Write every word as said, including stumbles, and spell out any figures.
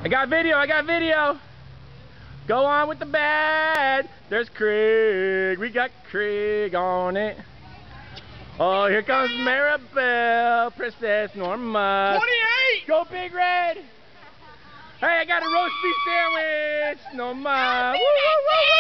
I got video, I got video. Go on with the bad. There's Craig. We got Craig on it. Oh, here comes Maribel, Princess Norma. twenty-eight! Go Big Red. Hey, I got a roast beef sandwich. Norma. Woo, woo, woo, woo.